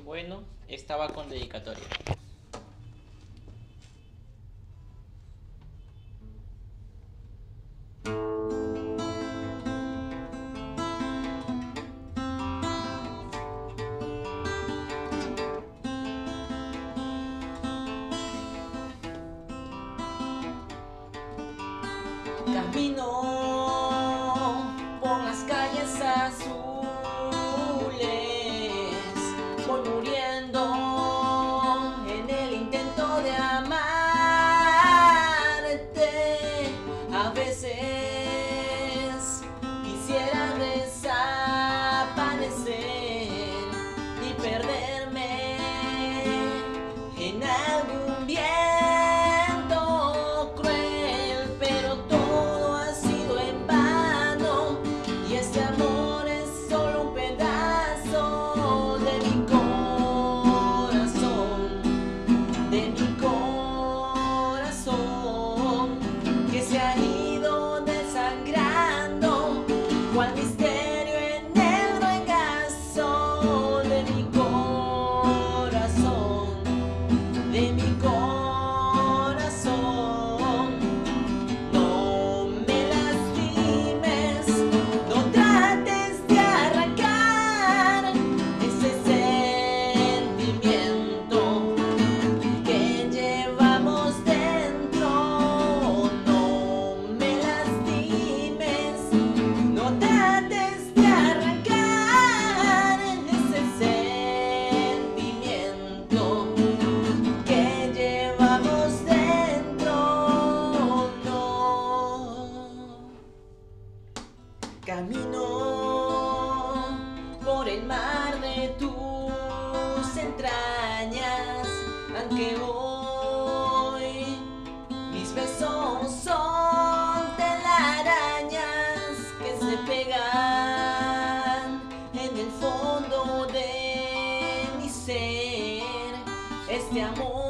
Bueno, estaba con dedicatoria. Camino por las calles azules, voy muriendo en el intento de amarte. A veces quisiera desaparecer y perderme en algún viento. De mi corazón, que se ha ido desangrando, cual misterio en negro engaso. De mi corazón, de mi corazón. No me lastimes, no trates de arrancar ese sentimiento que llevamos dentro. No me lastimes, no trates de arrancar ese sentimiento que llevamos dentro. No. Camino por el mar de tus entrañas, aunque hoy mis besos son telarañas que se pegan en el fondo de mi ser. Este amor